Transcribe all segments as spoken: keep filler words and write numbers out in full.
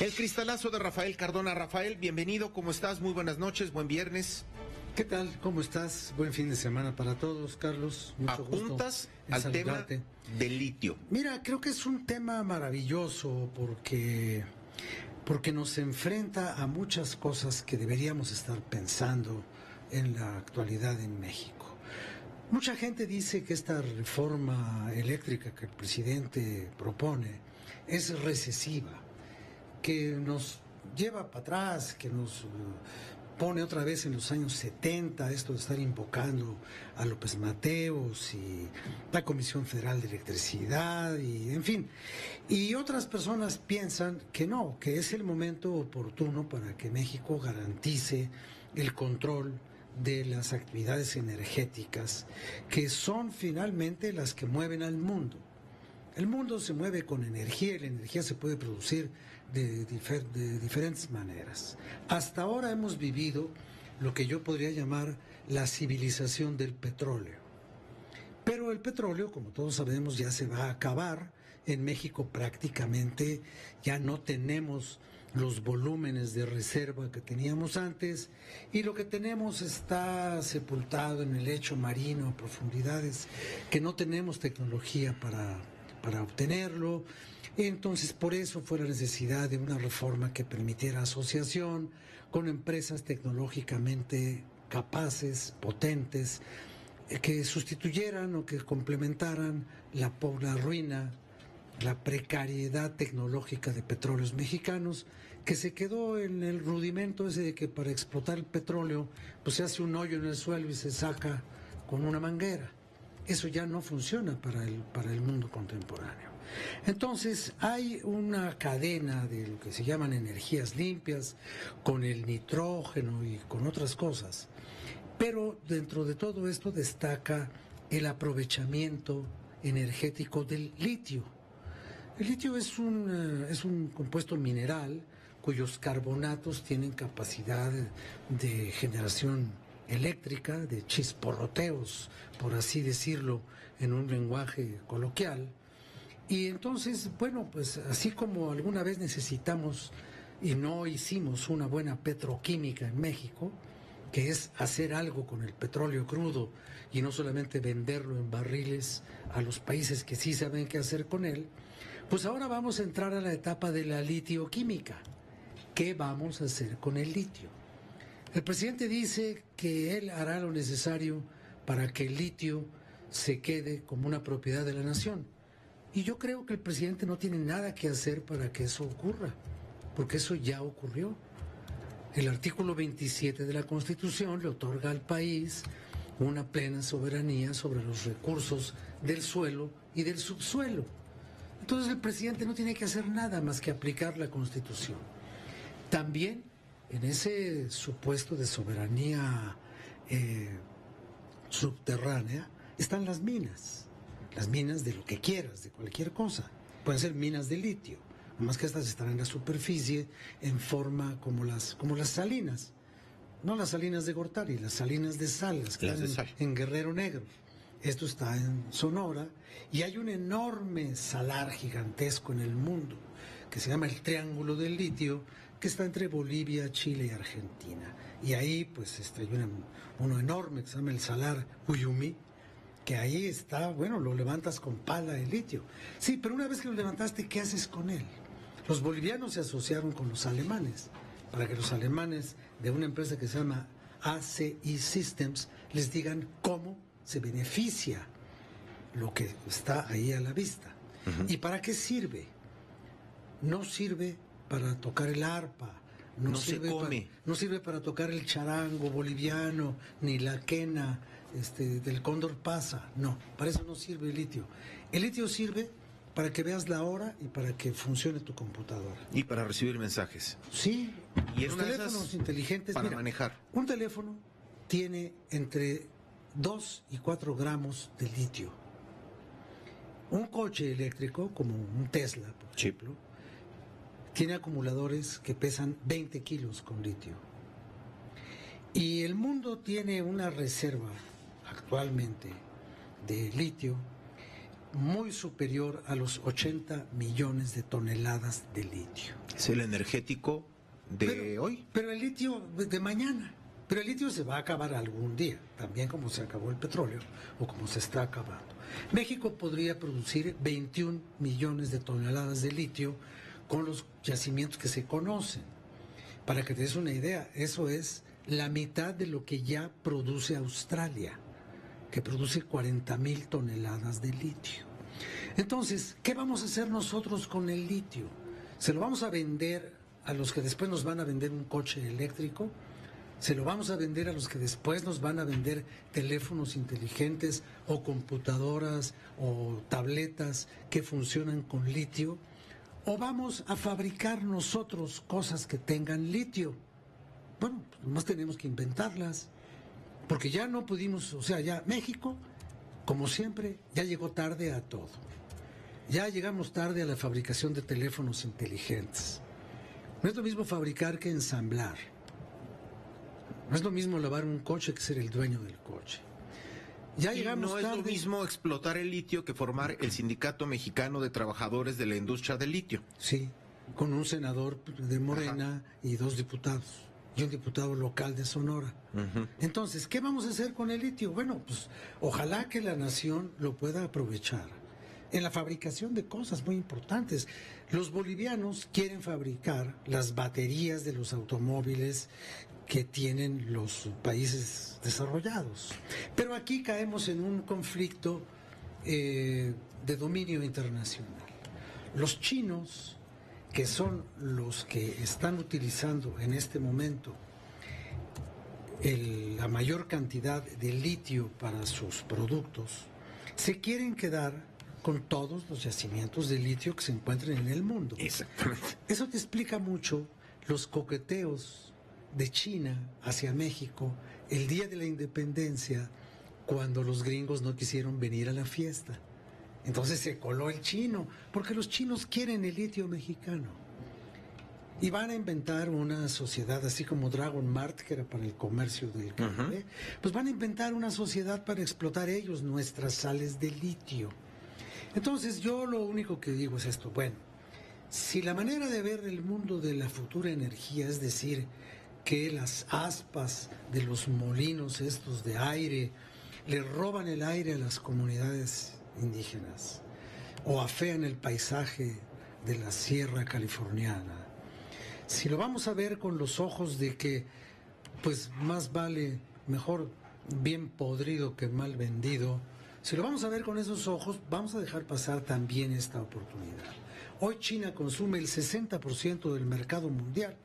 El cristalazo de Rafael Cardona. Rafael, bienvenido, ¿cómo estás? Muy buenas noches, buen viernes. ¿Qué tal? ¿Cómo estás? Buen fin de semana para todos, Carlos. Mucho Apuntas gusto al saludarte. tema del litio. Mira, creo que es un tema maravilloso porque, porque nos enfrenta a muchas cosas que deberíamos estar pensando en la actualidad en México. Mucha gente dice que esta reforma eléctrica que el presidente propone es recesiva, que nos lleva para atrás, que nos pone otra vez en los años setenta, esto de estar invocando a López Mateos y la Comisión Federal de Electricidad, y en fin. Y otras personas piensan que no, que es el momento oportuno para que México garantice el control de las actividades energéticas, que son finalmente las que mueven al mundo. El mundo se mueve con energía y la energía se puede producir de, difer- de diferentes maneras. Hasta ahora hemos vivido lo que yo podría llamar la civilización del petróleo. Pero el petróleo, como todos sabemos, ya se va a acabar. En México prácticamente ya no tenemos los volúmenes de reserva que teníamos antes, y lo que tenemos está sepultado en el lecho marino a profundidades que no tenemos tecnología para... para obtenerlo. Entonces, por eso fue la necesidad de una reforma que permitiera asociación con empresas tecnológicamente capaces, potentes, que sustituyeran o que complementaran la, la ruina, la precariedad tecnológica de petróleos mexicanos, que se quedó en el rudimento ese de que para explotar el petróleo pues se hace un hoyo en el suelo y se saca con una manguera. Eso ya no funciona para el, para el mundo contemporáneo. Entonces hay una cadena de lo que se llaman energías limpias, con el nitrógeno y con otras cosas. Pero dentro de todo esto destaca el aprovechamiento energético del litio. El litio es un, uh, es un compuesto mineral cuyos carbonatos tienen capacidad de, de generación eléctrica, de chisporroteos, por así decirlo, en un lenguaje coloquial. Y entonces, bueno, pues así como alguna vez necesitamos y no hicimos una buena petroquímica en México, que es hacer algo con el petróleo crudo y no solamente venderlo en barriles a los países que sí saben qué hacer con él, pues ahora vamos a entrar a la etapa de la litioquímica. ¿Qué vamos a hacer con el litio? El presidente dice que él hará lo necesario para que el litio se quede como una propiedad de la nación. Y yo creo que el presidente no tiene nada que hacer para que eso ocurra, porque eso ya ocurrió. El artículo veintisiete de la Constitución le otorga al país una plena soberanía sobre los recursos del suelo y del subsuelo. Entonces el presidente no tiene que hacer nada más que aplicar la Constitución. También en ese supuesto de soberanía eh, subterránea están las minas, las minas de lo que quieras, de cualquier cosa. Pueden ser minas de litio, nomás que estas están en la superficie en forma como las, como las salinas, no las salinas de Gortari, las salinas de sal, las que están en, en Guerrero Negro. Esto está en Sonora y hay un enorme salar gigantesco en el mundo que se llama el Triángulo del Litio, que está entre Bolivia, Chile y Argentina. Y ahí pues está una, uno enorme que se llama el salar Uyumi, que ahí está, bueno, lo levantas con pala de litio. Sí, pero una vez que lo levantaste, ¿qué haces con él? Los bolivianos se asociaron con los alemanes para que los alemanes de una empresa que se llama A C I Systems les digan cómo se beneficia lo que está ahí a la vista. Uh-huh. ¿Y para qué sirve? No sirve para tocar el arpa, no, no sirve se come. Para, no sirve para tocar el charango boliviano, ni la quena este, del cóndor pasa, no, para eso no sirve el litio. El litio sirve para que veas la hora y para que funcione tu computadora. Y para recibir mensajes. Sí, y en los una teléfonos de esas inteligentes. Para mira, manejar. Un teléfono tiene entre dos y cuatro gramos de litio. Un coche eléctrico, como un Tesla, por ejemplo, sí, tiene acumuladores que pesan veinte kilos con litio. Y el mundo tiene una reserva actualmente de litio muy superior a los ochenta millones de toneladas de litio. Es el energético de pero, hoy. Pero el litio de mañana. Pero el litio se va a acabar algún día, también como se acabó el petróleo o como se está acabando. México podría producir veintiún millones de toneladas de litio con los yacimientos que se conocen. Para que te des una idea, eso es la mitad de lo que ya produce Australia, que produce cuarenta mil toneladas de litio. Entonces, ¿qué vamos a hacer nosotros con el litio? ¿Se lo vamos a vender a los que después nos van a vender un coche eléctrico? ¿Se lo vamos a vender a los que después nos van a vender teléfonos inteligentes o computadoras o tabletas que funcionan con litio? ¿O vamos a fabricar nosotros cosas que tengan litio? Bueno, pues más tenemos que inventarlas, porque ya no pudimos, o sea, ya México, como siempre, ya llegó tarde a todo. Ya llegamos tarde a la fabricación de teléfonos inteligentes. No es lo mismo fabricar que ensamblar. No es lo mismo lavar un coche que ser el dueño del coche. Ya y llegamos no tarde. es lo mismo explotar el litio que formar el Sindicato Mexicano de Trabajadores de la Industria del Litio. Sí, con un senador de Morena. Ajá. Y dos diputados, y un diputado local de Sonora. Uh-huh. Entonces, ¿qué vamos a hacer con el litio? Bueno, pues ojalá que la nación lo pueda aprovechar en la fabricación de cosas muy importantes. Los bolivianos quieren fabricar las baterías de los automóviles que tienen los países desarrollados. Pero aquí caemos en un conflicto eh, de dominio internacional. Los chinos, que son los que están utilizando en este momento el, la mayor cantidad de litio para sus productos, se quieren quedar con todos los yacimientos de litio que se encuentren en el mundo. Exactamente. Eso te explica mucho los coqueteos de China hacia México el día de la independencia, cuando los gringos no quisieron venir a la fiesta. Entonces se coló el chino, porque los chinos quieren el litio mexicano. Y van a inventar una sociedad, así como Dragon Mart, que era para el comercio del Caribe, uh-huh. pues van a inventar una sociedad para explotar ellos nuestras sales de litio. Entonces yo lo único que digo es esto, bueno, si la manera de ver el mundo de la futura energía, es decir, que las aspas de los molinos estos de aire le roban el aire a las comunidades indígenas o afean el paisaje de la sierra californiana, si lo vamos a ver con los ojos de que pues más vale mejor bien podrido que mal vendido, si lo vamos a ver con esos ojos, vamos a dejar pasar también esta oportunidad. Hoy China consume el sesenta por ciento del mercado mundial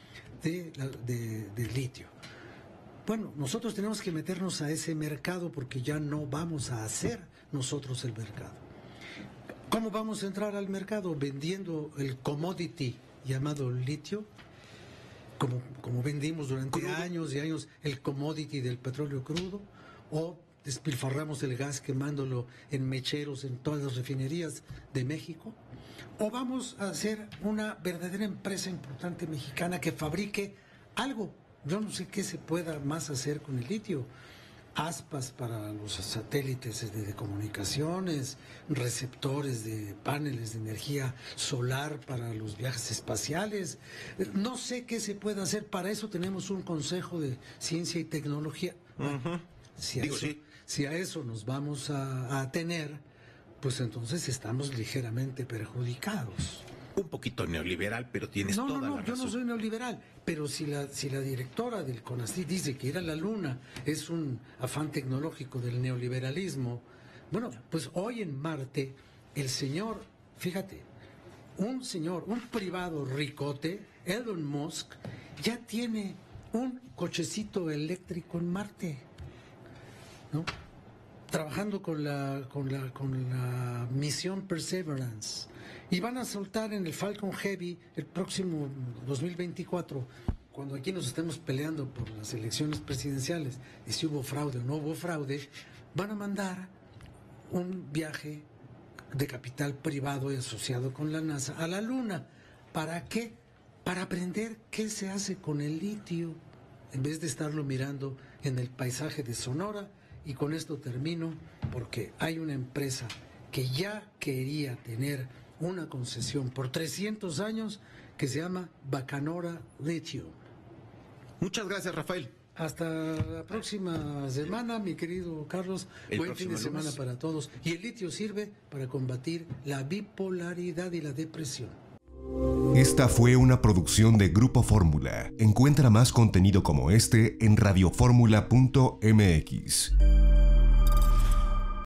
de, de, de litio. Bueno, nosotros tenemos que meternos a ese mercado porque ya no vamos a hacer nosotros el mercado. ¿Cómo vamos a entrar al mercado? Vendiendo el commodity llamado litio, como, como vendimos durante crudo. años y años el commodity del petróleo crudo, o despilfarramos el gas quemándolo en mecheros en todas las refinerías de México, o vamos a hacer una verdadera empresa importante mexicana que fabrique algo. Yo no sé qué se pueda más hacer con el litio. Aspas para los satélites de, de comunicaciones, receptores de paneles de energía solar para los viajes espaciales. No sé qué se puede hacer. Para eso tenemos un Consejo de Ciencia y Tecnología. Uh-huh. Si, a Digo, eso, sí. si a eso nos vamos a, a tener, pues entonces estamos ligeramente perjudicados. Un poquito neoliberal, pero tienes no, toda no, no, la yo razón. no soy neoliberal, pero si la, si la directora del CONACYT dice que ir a la luna es un afán tecnológico del neoliberalismo, bueno, pues hoy en Marte, el señor, fíjate, un señor, un privado ricote, Elon Musk, ya tiene un cochecito eléctrico en Marte, ¿no? Trabajando con la, con la, con la misión Perseverance. Y van a soltar en el Falcon Heavy el próximo dos mil veinticuatro, cuando aquí nos estemos peleando por las elecciones presidenciales y si hubo fraude o no hubo fraude, van a mandar un viaje de capital privado y asociado con la NASA a la Luna. ¿Para qué? Para aprender qué se hace con el litio, en vez de estarlo mirando en el paisaje de Sonora. Y con esto termino, porque hay una empresa que ya quería tener una concesión por trescientos años que se llama Bacanora Lithium. Muchas gracias, Rafael. Hasta la próxima semana, mi querido Carlos. El Buen fin de semana lunes. para todos. Y el litio sirve para combatir la bipolaridad y la depresión. Esta fue una producción de Grupo Fórmula. Encuentra más contenido como este en radioformula punto m x.